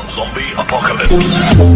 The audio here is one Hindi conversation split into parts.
Zombie apocalypse.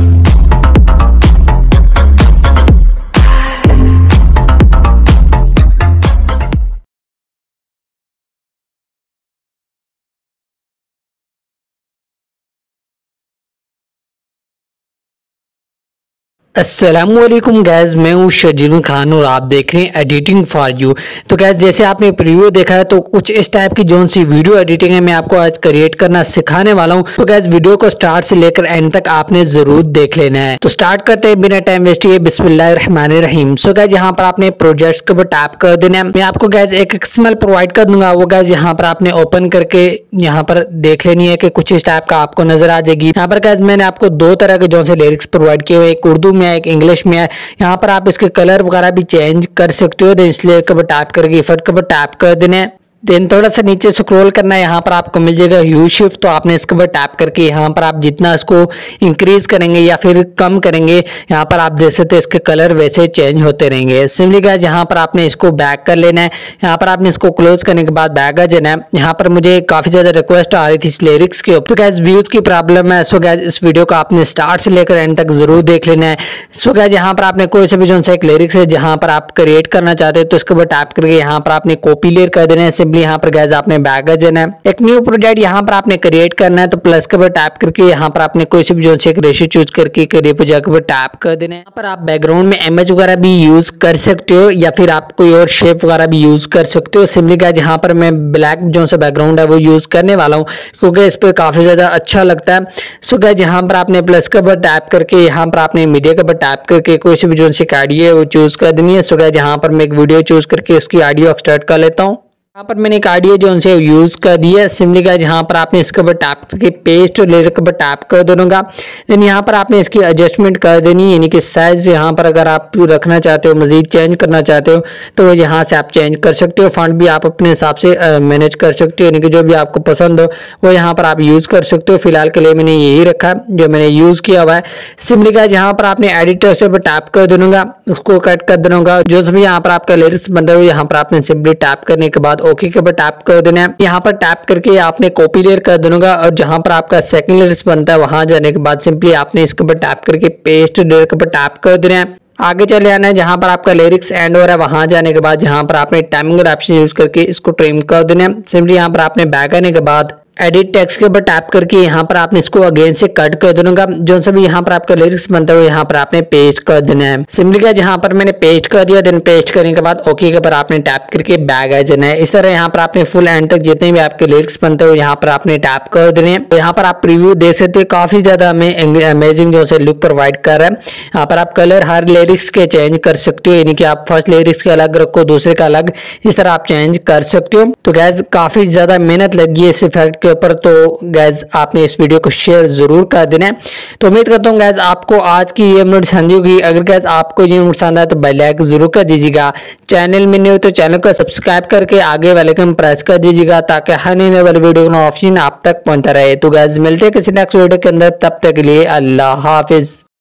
अस्सलामुअलैकुम गैज़, मैं हूँ शजील खान और आप देख रहे हैं एडिटिंग फॉर यू। तो गैज़ जैसे आपने प्रीव्यू देखा है तो कुछ इस टाइप की जोन सी वीडियो एडिटिंग है मैं आपको आज क्रिएट करना सिखाने वाला हूँ। तो गैज़ वीडियो को स्टार्ट से लेकर एंड तक आपने जरूर देख लेना है। तो स्टार्ट करते हैं बिना टाइम वेस्ट किए। बिस्मिल्लाहिर्रहमानिर्रहीम। सो गैज़ यहाँ पर आपने प्रोजेक्ट्स के ऊपर टैप कर देना है। मैं आपको गैज़ एक XML प्रोवाइड कर दूंगा, वो गैज़ यहाँ पर आपने ओपन करके यहाँ पर देख लेनी है कि कुछ इस टाइप का आपको नजर आ जाएगी। यहाँ पर गैज़ मैंने आपको दो तरह के जोन से लिरिक्स प्रोवाइड किए हुए, एक उर्दू में एक इंग्लिश में। यहाँ पर आप इसके कलर वगैरह भी चेंज कर सकते हो। इसलिए कब टैप करके इफेक्ट कब टैप कर देना है, देन थोड़ा सा नीचे स्क्रॉल करना है। यहाँ पर आपको मिल जाएगा यू शिफ्ट, तो आपने इसके ऊपर टैप करके यहाँ पर आप जितना इसको इंक्रीज करेंगे या फिर कम करेंगे यहाँ पर आप देख सकते हैं इसके कलर वैसे चेंज होते रहेंगे। सिंपली गाइस यहाँ पर आपने इसको बैक कर लेना है। यहाँ पर आपने इसको क्लोज करने के बाद बैक आ जाना है। यहाँ पर मुझे काफी ज्यादा रिक्वेस्ट आ रही थी इस लिरिक्स के ऊपर, तो गाइस व्यूज की प्रॉब्लम है। सो गाइस इस वीडियो को आपने स्टार्ट से लेकर एंड तक जरूर देख लेना है। सो गाइस यहाँ पर आपने कोई सा भी जो सा एक लिरिक्स है जहाँ पर आप क्रिएट करना चाहते हो तो इसके ऊपर टैप करके यहाँ पर आपने कॉपी लेयर कर देना है। यहाँ पर गैस आपने बैक आ जाना है। एक न्यू प्रोजेक्ट यहाँ पर आपने क्रिएट करना है, तो प्लस के ऊपर टैप करके यहाँ पर आपने कोई सी भी जो एक रेशियो चूज करके क्रिएट प्रोजेक्ट के ऊपर टैप कर देना है। यहाँ पर आप बैकग्राउंड में इमेज वगैरह भी यूज कर सकते हो या फिर आप कोई और शेप वगैरह भी यूज कर सकते हो। सिंपली गाइस यहाँ पर मैं ब्लैक जो सा बैकग्राउंड है वो यूज करने वाला हूँ क्योंकि इस पर काफी ज्यादा अच्छा लगता है। सो गाइस यहाँ पर आपने प्लस के ऊपर टैप करके यहाँ पर आपने मीडिया के ऊपर टैप करके कोई सी भी जो सी ऑडियो है वो चूज कर देनी है। सो गाइस यहाँ पर मैं एक वीडियो चूज करके उसकी ऑडियो एक्सट्रैक्ट कर लेता हूँ। यहाँ पर मैंने एक ऑडियो जो उनसे यूज कर दी है। सिंपली गाइस यहाँ पर आपने इसके ऊपर टैप करके पेस्ट और लेयर के ऊपर टैप कर दूंगा। देन यहाँ पर आपने इसकी एडजस्टमेंट कर देनी है, यानी कि साइज यहाँ पर अगर आप रखना चाहते हो मजीद चेंज करना चाहते हो तो यहाँ से आप चेंज कर सकते हो। फॉन्ट भी आप अपने हिसाब से मैनेज कर सकते हो, यानी कि जो भी आपको पसंद हो वो यहाँ पर आप यूज कर सकते हो। फिलहाल के लिए मैंने यही रखा है जो मैंने यूज किया हुआ है। सिंपली गाइस यहाँ पर आपने एडिटर से टैप कर दूंगा, उसको कट कर दूंगा। जो भी यहाँ पर आपका लिरिक्स बंदा हो यहाँ पर आपने सिंपली टैप करने के बाद ओके के ऊपर टैप कर देना है। यहाँ पर टैप करके आपने कॉपी लेयर कर दूंगा और जहां पर आपका सेकंड लिरिक्स बनता है वहां जाने के बाद सिंपली आपने इसके ऊपर टैप करके पेस्ट लेयर के ऊपर टैप कर देना है। आगे चले आना है, जहां पर आपका लिरिक्स एंड हो रहा है वहां जाने के बाद जहां पर आपने टाइमिंग ऑप्शन यूज करके इसको ट्रिम कर देना है। सिंपली यहाँ पर आपने बैक आने के बाद एडिट टेक्स्ट के ऊपर टैप करके यहाँ पर आपने इसको अगेन से कट कर दूंगा। जो सभी यहाँ पर आपका लिरिक्स बनता है यहाँ पर आपने पेस्ट कर देना है। सिंपली क्या जहाँ पर मैंने पेस्ट कर दिया, देन पेस्ट करने के बाद ओके के ऊपर आपने टैप करके बैक आ जाना है। इस तरह यहाँ पर आपने फुल एंड तक जितने भी आपके लिरिक्स बनते हो यहाँ पर आपने टैप कर देने हैं। तो यहाँ पर आप प्रीव्यू देख सकते हो, काफी ज्यादा हमें अमेजिंग जो से लुक प्रोवाइड कर रहा है। यहाँ पर आप कलर हर लिरिक्स के चेंज कर सकते हो, यानी कि आप फर्स्ट लिरिक्स के अलग रखो दूसरे का अलग, इस तरह आप चेंज कर सकते हो। तो गैस काफी ज्यादा मेहनत लगी है इस इफेक्ट के ऊपर, तो गैस आपने इस वीडियो को शेयर जरूर कर देना है। तो उम्मीद करता हूँ गैस आपको आज की ये वीडियो पसंद होगी। अगर गैस आपको ये वीडियो पसंद आए तो बेल आइकन जरूर कर दीजिएगा। चैनल में नहीं हो तो चैनल को सब्सक्राइब करके आगे वाले आइकन प्रेस कर दीजिएगा ताकि हर नई वाली वीडियो का ऑप्शन आप तक पहुंचता रहे। तो गैस मिलते हैं किसी नेक्स्ट वीडियो के अंदर, तब तक के लिए अल्लाह हाफिज।